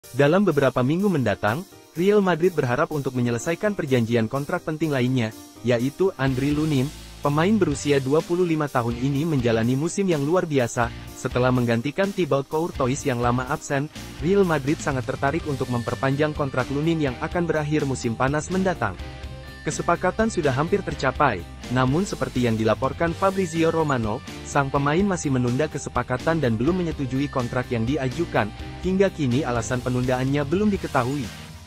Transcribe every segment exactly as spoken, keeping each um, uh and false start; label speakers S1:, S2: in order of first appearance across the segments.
S1: Dalam beberapa minggu mendatang, Real Madrid berharap untuk menyelesaikan perjanjian kontrak penting lainnya, yaitu Andriy Lunin. Pemain berusia dua puluh lima tahun ini menjalani musim yang luar biasa. Setelah menggantikan Thibaut Courtois yang lama absen, Real Madrid sangat tertarik untuk memperpanjang kontrak Lunin yang akan berakhir musim panas mendatang. Kesepakatan sudah hampir tercapai, namun seperti yang dilaporkan Fabrizio Romano, sang pemain masih menunda kesepakatan dan belum menyetujui kontrak yang diajukan. Hingga kini alasan penundaannya belum diketahui.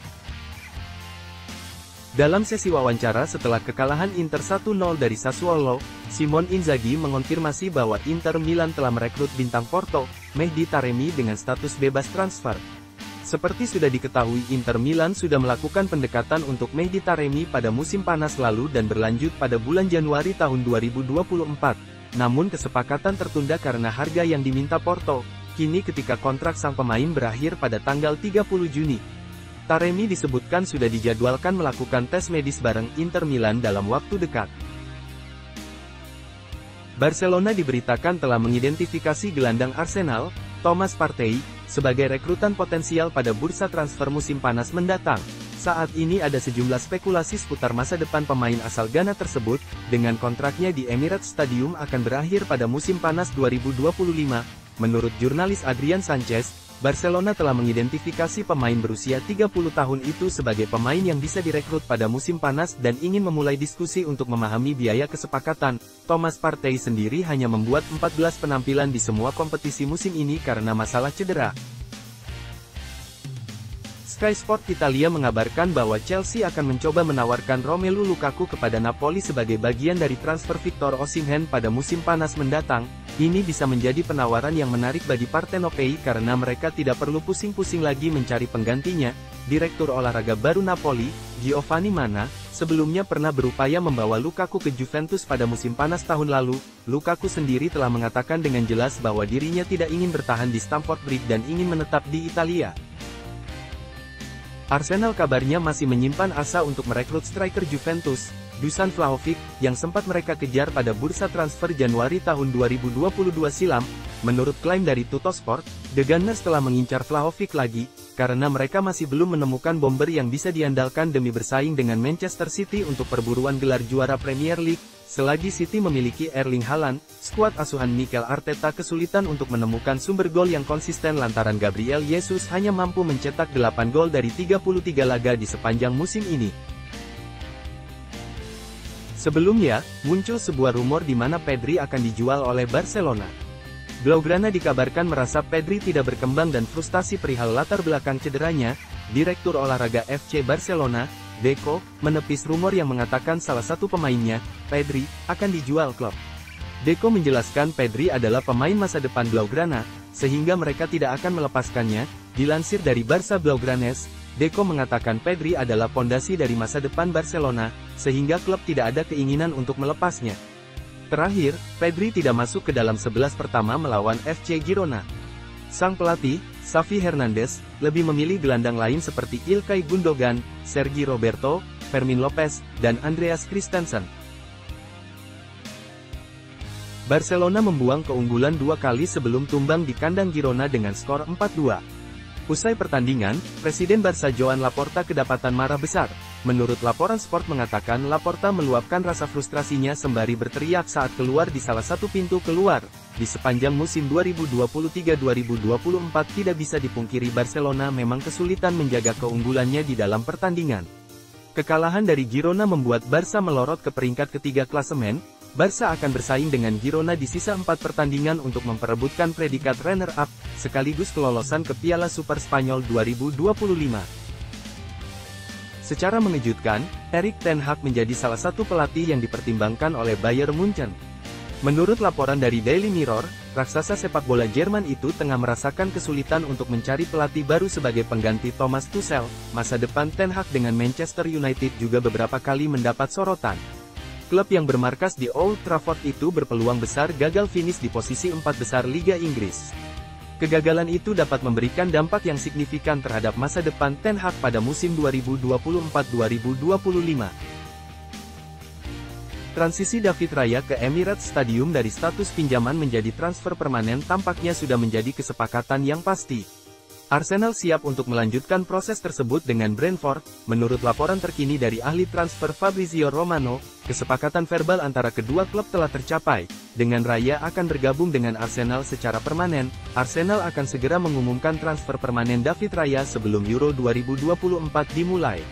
S1: Dalam sesi wawancara setelah kekalahan Inter satu nol dari Sassuolo, Simone Inzaghi mengonfirmasi bahwa Inter Milan telah merekrut bintang Porto, Mehdi Taremi dengan status bebas transfer. Seperti sudah diketahui, Inter Milan sudah melakukan pendekatan untuk Mehdi Taremi pada musim panas lalu dan berlanjut pada bulan Januari tahun dua ribu dua puluh empat. Namun kesepakatan tertunda karena harga yang diminta Porto. Kini ketika kontrak sang pemain berakhir pada tanggal tiga puluh Juni. Taremi disebutkan sudah dijadwalkan melakukan tes medis bareng Inter Milan dalam waktu dekat. Barcelona diberitakan telah mengidentifikasi gelandang Arsenal, Thomas Partey, sebagai rekrutan potensial pada bursa transfer musim panas mendatang. Saat ini ada sejumlah spekulasi seputar masa depan pemain asal Ghana tersebut, dengan kontraknya di Emirates Stadium akan berakhir pada musim panas dua ribu dua puluh lima. Menurut jurnalis Adrian Sanchez, Barcelona telah mengidentifikasi pemain berusia tiga puluh tahun itu sebagai pemain yang bisa direkrut pada musim panas dan ingin memulai diskusi untuk memahami biaya kesepakatan. Thomas Partey sendiri hanya membuat empat belas penampilan di semua kompetisi musim ini karena masalah cedera. Sky Sport Italia mengabarkan bahwa Chelsea akan mencoba menawarkan Romelu Lukaku kepada Napoli sebagai bagian dari transfer Victor Osimhen pada musim panas mendatang. Ini bisa menjadi penawaran yang menarik bagi Partenopei karena mereka tidak perlu pusing-pusing lagi mencari penggantinya. Direktur olahraga baru Napoli, Giovanni Manna, sebelumnya pernah berupaya membawa Lukaku ke Juventus pada musim panas tahun lalu. Lukaku sendiri telah mengatakan dengan jelas bahwa dirinya tidak ingin bertahan di Stamford Bridge dan ingin menetap di Italia. Arsenal kabarnya masih menyimpan asa untuk merekrut striker Juventus, Dusan Vlahovic, yang sempat mereka kejar pada bursa transfer Januari tahun dua ribu dua puluh dua silam. Menurut klaim dari Tuttosport, The Gunners telah mengincar Vlahovic lagi, karena mereka masih belum menemukan bomber yang bisa diandalkan demi bersaing dengan Manchester City untuk perburuan gelar juara Premier League. Selagi City memiliki Erling Haaland, skuad asuhan Mikel Arteta kesulitan untuk menemukan sumber gol yang konsisten lantaran Gabriel Jesus hanya mampu mencetak delapan gol dari tiga puluh tiga laga di sepanjang musim ini. Sebelumnya, muncul sebuah rumor di mana Pedri akan dijual oleh Barcelona. Blaugrana dikabarkan merasa Pedri tidak berkembang dan frustasi perihal latar belakang cederanya. Direktur olahraga F C Barcelona, Deco, menepis rumor yang mengatakan salah satu pemainnya, Pedri, akan dijual klub. Deco menjelaskan Pedri adalah pemain masa depan Blaugrana, sehingga mereka tidak akan melepaskannya. Dilansir dari Barça Blaugranes, Deco mengatakan Pedri adalah pondasi dari masa depan Barcelona, sehingga klub tidak ada keinginan untuk melepasnya. Terakhir, Pedri tidak masuk ke dalam sebelas pertama melawan F C Girona. Sang pelatih, Xavi Hernandez, lebih memilih gelandang lain seperti Ilkay Gundogan, Sergi Roberto, Fermin Lopez, dan Andreas Christensen. Barcelona membuang keunggulan dua kali sebelum tumbang di kandang Girona dengan skor empat dua. Usai pertandingan, Presiden Barca Joan Laporta kedapatan marah besar. Menurut laporan Sport mengatakan Laporta meluapkan rasa frustrasinya sembari berteriak saat keluar di salah satu pintu keluar. Di sepanjang musim dua ribu dua puluh tiga dua ribu dua puluh empat tidak bisa dipungkiri Barcelona memang kesulitan menjaga keunggulannya di dalam pertandingan. Kekalahan dari Girona membuat Barca melorot ke peringkat ketiga klasemen. Barca akan bersaing dengan Girona di sisa empat pertandingan untuk memperebutkan predikat runner-up, sekaligus kelolosan ke Piala Super Spanyol dua ribu dua puluh lima. Secara mengejutkan, Erik ten Hag menjadi salah satu pelatih yang dipertimbangkan oleh Bayern Munchen. Menurut laporan dari Daily Mirror, raksasa sepak bola Jerman itu tengah merasakan kesulitan untuk mencari pelatih baru sebagai pengganti Thomas Tuchel. Masa depan ten Hag dengan Manchester United juga beberapa kali mendapat sorotan. Klub yang bermarkas di Old Trafford itu berpeluang besar gagal finish di posisi empat besar Liga Inggris. Kegagalan itu dapat memberikan dampak yang signifikan terhadap masa depan ten Hag pada musim dua ribu dua puluh empat dua ribu dua puluh lima. Transisi David Raya ke Emirates Stadium dari status pinjaman menjadi transfer permanen tampaknya sudah menjadi kesepakatan yang pasti. Arsenal siap untuk melanjutkan proses tersebut dengan Brentford. Menurut laporan terkini dari ahli transfer Fabrizio Romano, kesepakatan verbal antara kedua klub telah tercapai. Dengan Raya akan bergabung dengan Arsenal secara permanen, Arsenal akan segera mengumumkan transfer permanen David Raya sebelum Euro dua ribu dua puluh empat dimulai.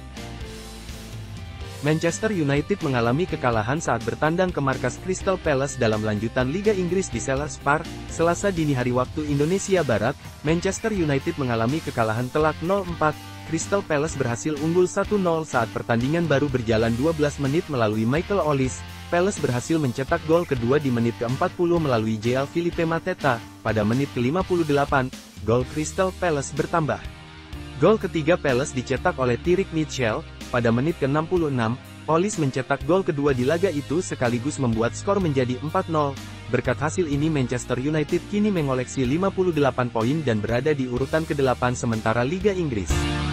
S1: Manchester United mengalami kekalahan saat bertandang ke markas Crystal Palace dalam lanjutan Liga Inggris di Selhurst Park, Selasa dini hari waktu Indonesia Barat. Manchester United mengalami kekalahan telak nol empat. Crystal Palace berhasil unggul satu nol saat pertandingan baru berjalan dua belas menit melalui Michael Olise. Palace berhasil mencetak gol kedua di menit ke empat puluh melalui João Filipe Mateta. Pada menit ke lima puluh delapan, gol Crystal Palace bertambah. Gol ketiga Palace dicetak oleh Tyrick Mitchell. Pada menit ke enam puluh enam, Olise mencetak gol kedua di laga itu sekaligus membuat skor menjadi empat nol. Berkat hasil ini Manchester United kini mengoleksi lima puluh delapan poin dan berada di urutan kedelapan sementara Liga Inggris.